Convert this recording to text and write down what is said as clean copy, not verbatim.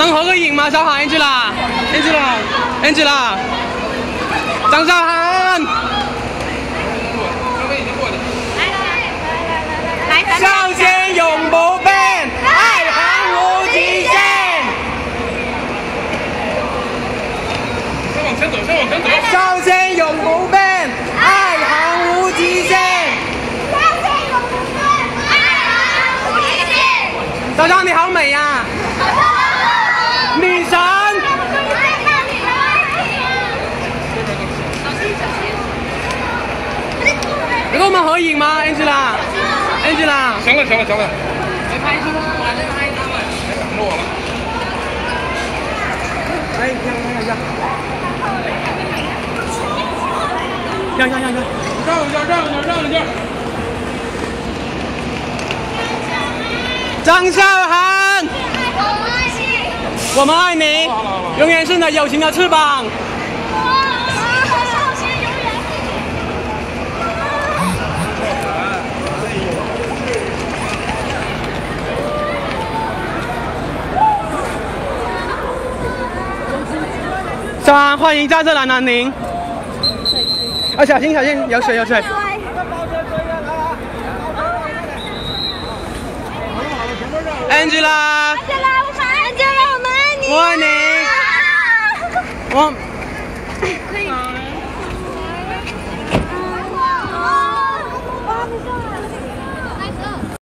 能合个影吗？小韩 ，Angela，张韶涵。向前永不变，爱恒无极限。 先往前走。 向前永不变，爱恒无极限。小张，你好美呀！女神。能跟我们合影吗 ，Angela？ 行了。 没拍出，我来拍他们。 挡着我了。 哎，让一下。张韶涵，我们爱你，永远是你的友情的翅膀。小韩，欢迎加瑟兰南宁。啊，小心，有水。Angela， 我们爱你。 我爱你。我。